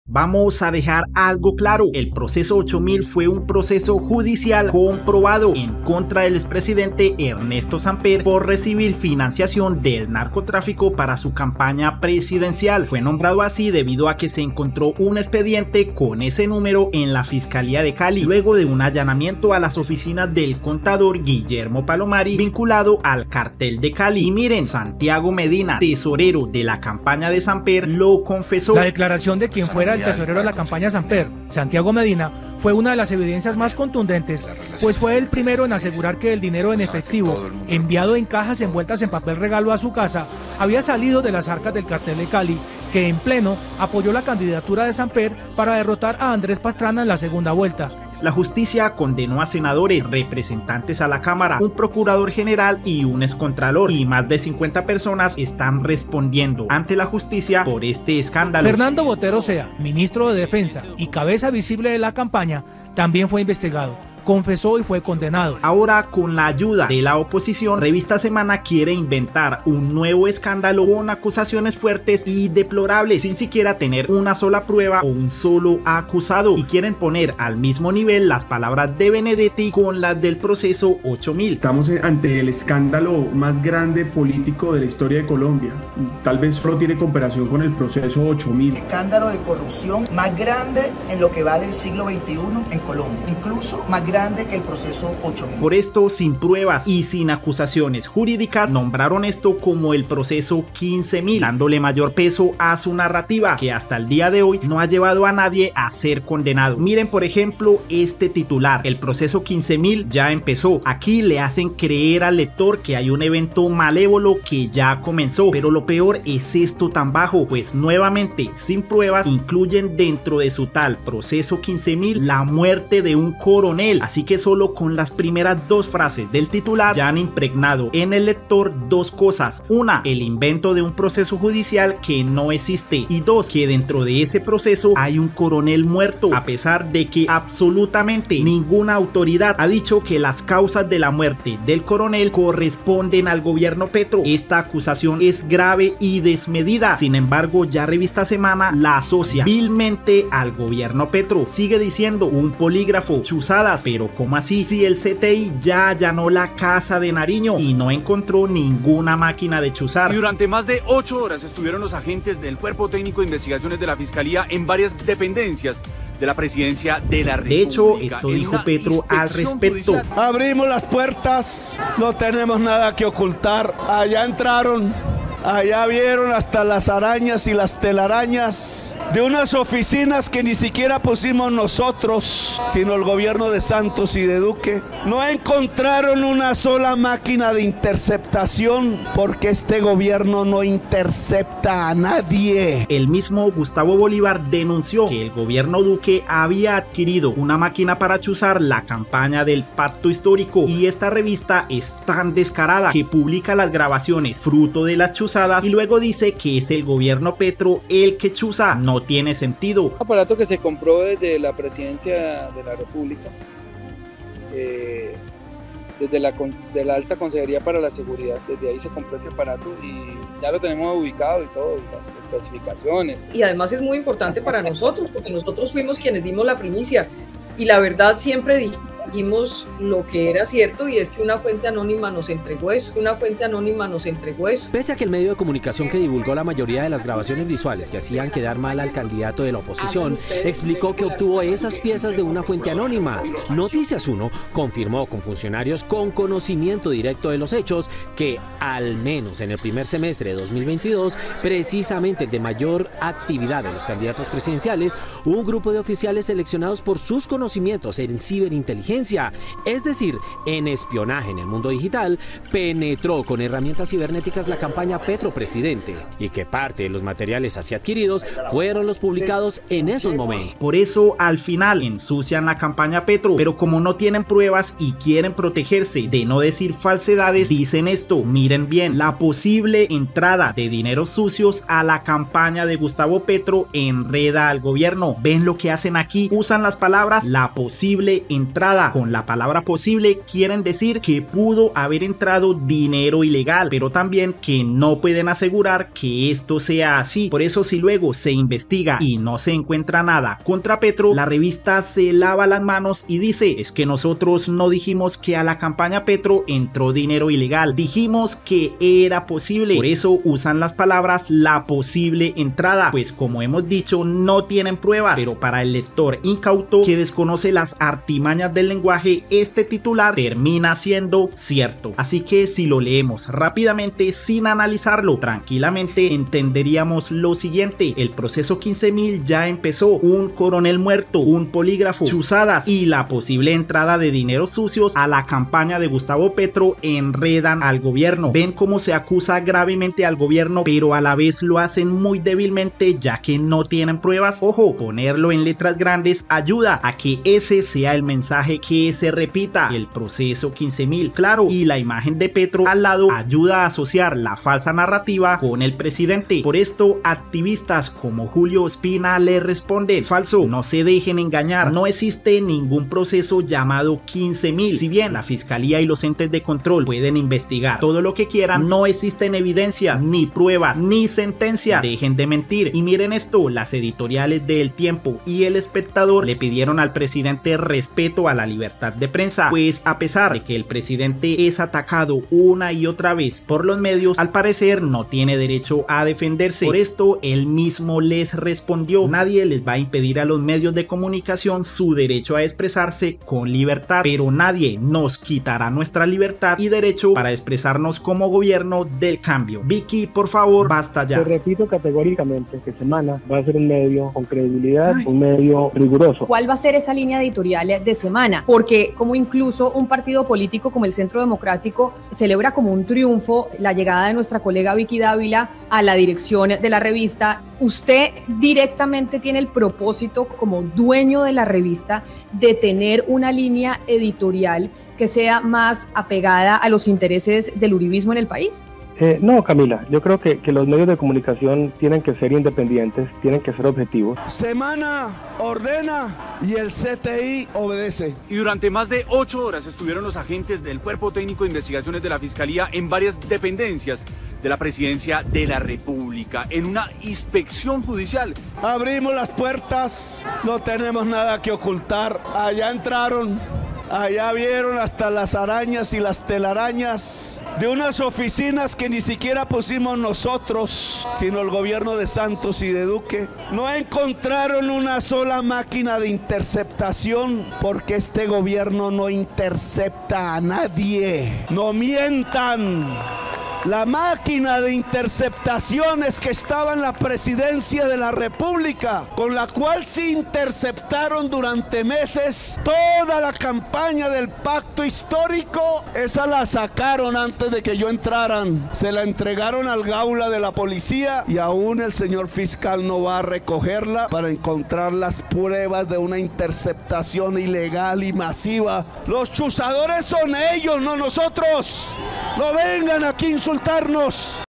Vamos a dejar algo claro, el proceso 8000 fue un proceso judicial comprobado en contra del expresidente Ernesto Samper por recibir financiación del narcotráfico para su campaña presidencial. Fue nombrado así debido a que se encontró un expediente con ese número en la Fiscalía de Cali, luego de un allanamiento a las oficinas del contador Guillermo Palomari vinculado al cartel de Cali. Y miren, Santiago Medina, tesorero de la campaña de Samper, lo confesó. La declaración de quien fuera el tesorero de la campaña Samper, Santiago Medina, fue una de las evidencias más contundentes, pues fue el primero en asegurar que el dinero en efectivo, enviado en cajas envueltas en papel regalo a su casa, había salido de las arcas del cartel de Cali, que en pleno apoyó la candidatura de Samper para derrotar a Andrés Pastrana en la segunda vuelta. La justicia condenó a senadores, representantes a la Cámara, un procurador general y un excontralor, y más de 50 personas están respondiendo ante la justicia por este escándalo. Fernando Botero Sea, ministro de Defensa y cabeza visible de la campaña, también fue investigado. Confesó y fue condenado. Ahora, con la ayuda de la oposición, Revista Semana quiere inventar un nuevo escándalo con acusaciones fuertes y deplorables, sin siquiera tener una sola prueba o un solo acusado, y quieren poner al mismo nivel las palabras de Benedetti con las del proceso 8000. Estamos ante el escándalo más grande político de la historia de Colombia. Tal vez solo tiene comparación con el proceso 8000. Escándalo de corrupción más grande en lo que va del siglo XXI en Colombia, incluso más grande que el proceso 8000. Por esto, sin pruebas y sin acusaciones jurídicas, nombraron esto como el proceso 15000, dándole mayor peso a su narrativa, que hasta el día de hoy no ha llevado a nadie a ser condenado. Miren, por ejemplo, este titular: el proceso 15000 ya empezó. Aquí le hacen creer al lector que hay un evento malévolo que ya comenzó, pero lo peor es esto tan bajo, pues nuevamente, sin pruebas, incluyen dentro de su tal proceso 15000 la muerte de un coronel. Así que solo con las primeras dos frases del titular ya han impregnado en el lector dos cosas: una, el invento de un proceso judicial que no existe, y dos, que dentro de ese proceso hay un coronel muerto, a pesar de que absolutamente ninguna autoridad ha dicho que las causas de la muerte del coronel corresponden al gobierno Petro. Esta acusación es grave y desmedida. Sin embargo, ya Revista Semana la asocia vilmente al gobierno Petro. Sigue diciendo: un polígrafo, chuzadas. Pero ¿cómo así si el CTI ya allanó la casa de Nariño y no encontró ninguna máquina de chuzar? Y durante más de 8 horas estuvieron los agentes del Cuerpo Técnico de Investigaciones de la Fiscalía en varias dependencias de la Presidencia de la República. De hecho, esto dijo Petro al respecto. Judicial. Abrimos las puertas, no tenemos nada que ocultar. Allá entraron, allá vieron hasta las arañas y las telarañas de unas oficinas que ni siquiera pusimos nosotros, sino el gobierno de Santos y de Duque. No encontraron una sola máquina de interceptación, porque este gobierno no intercepta a nadie. El mismo Gustavo Bolívar denunció que el gobierno Duque había adquirido una máquina para chuzar la campaña del pacto histórico, y esta revista es tan descarada que publica las grabaciones fruto de las chuzadas y luego dice que es el gobierno Petro el que chuza. No tiene sentido. Un aparato que se compró desde la Presidencia de la República, desde la Alta Consejería para la Seguridad. Desde ahí se compró ese aparato y ya lo tenemos ubicado y todo, y las especificaciones. Y además es muy importante para nosotros, porque nosotros fuimos quienes dimos la primicia, y la verdad siempre dijimos lo que era cierto, y es que una fuente anónima nos entregó eso, Pese a que el medio de comunicación que divulgó la mayoría de las grabaciones visuales que hacían quedar mal al candidato de la oposición, explicó que obtuvo esas piezas de una fuente anónima. Noticias 1 confirmó con funcionarios con conocimiento directo de los hechos que, al menos en el primer semestre de 2022, precisamente el de mayor actividad de los candidatos presidenciales, un grupo de oficiales seleccionados por sus conocimientos en ciberinteligencia, es decir, en espionaje en el mundo digital, penetró con herramientas cibernéticas la campaña Petro Presidente, y que parte de los materiales así adquiridos fueron los publicados en esos momentos. Por eso al final ensucian la campaña Petro, pero como no tienen pruebas y quieren protegerse de no decir falsedades, dicen esto: miren bien, la posible entrada de dineros sucios a la campaña de Gustavo Petro enreda al gobierno. ¿Ven lo que hacen aquí? Usan las palabras la posible entrada entrada. Con la palabra posible quieren decir que pudo haber entrado dinero ilegal, pero también que no pueden asegurar que esto sea así. Por eso, si luego se investiga y no se encuentra nada contra Petro, la revista se lava las manos y dice: es que nosotros no dijimos que a la campaña Petro entró dinero ilegal, dijimos que era posible. Por eso usan las palabras la posible entrada, pues como hemos dicho no tienen pruebas, pero para el lector incauto que desconoce las artimañas del lenguaje, este titular termina siendo cierto. Así que si lo leemos rápidamente sin analizarlo tranquilamente, entenderíamos lo siguiente: el proceso 15.000 ya empezó, un coronel muerto, un polígrafo, chuzadas y la posible entrada de dineros sucios a la campaña de Gustavo Petro enredan al gobierno. Ven cómo se acusa gravemente al gobierno, pero a la vez lo hacen muy débilmente ya que no tienen pruebas. Ojo, ponerlo en letras grandes ayuda a que ese sea el mensaje que se repita: el proceso 15.000, claro, y la imagen de Petro al lado ayuda a asociar la falsa narrativa con el presidente. Por esto, activistas como Julio Ospina le responden: falso, no se dejen engañar, no existe ningún proceso llamado 15.000. Si bien la fiscalía y los entes de control pueden investigar todo lo que quieran, no existen evidencias, ni pruebas, ni sentencias. Dejen de mentir. Y miren esto: las editoriales de El Tiempo y El Espectador le pidieron al presidente respeto a la libertad de prensa, pues a pesar de que el presidente es atacado una y otra vez por los medios, al parecer no tiene derecho a defenderse. Por esto él mismo les respondió: nadie les va a impedir a los medios de comunicación su derecho a expresarse con libertad, pero nadie nos quitará nuestra libertad y derecho para expresarnos como gobierno del cambio. Vicky, por favor, basta ya. Te repito categóricamente que Semana va a ser un medio con credibilidad, un medio riguroso. ¿Cuál va a ser esa línea editorial de Semana? Porque como incluso un partido político como el Centro Democrático celebra como un triunfo la llegada de nuestra colega Vicky Dávila a la dirección de la revista, usted directamente tiene el propósito como dueño de la revista de tener una línea editorial que sea más apegada a los intereses del uribismo en el país. No, Camila, yo creo que los medios de comunicación tienen que ser independientes, tienen que ser objetivos. Semana ordena y el CTI obedece. Y durante más de 8 horas estuvieron los agentes del Cuerpo Técnico de Investigaciones de la Fiscalía en varias dependencias de la Presidencia de la República en una inspección judicial. Abrimos las puertas, no tenemos nada que ocultar. Allá entraron, allá vieron hasta las arañas y las telarañas de unas oficinas que ni siquiera pusimos nosotros, sino el gobierno de Santos y de Duque. No encontraron una sola máquina de interceptación, porque este gobierno no intercepta a nadie. No mientan. La máquina de interceptaciones que estaba en la Presidencia de la República, con la cual se interceptaron durante meses toda la campaña del pacto histórico, esa la sacaron antes de que yo entraran. Se la entregaron al gaula de la policía y aún el señor fiscal no va a recogerla para encontrar las pruebas de una interceptación ilegal y masiva. Los chuzadores son ellos, no nosotros. No vengan aquí a insultarnos.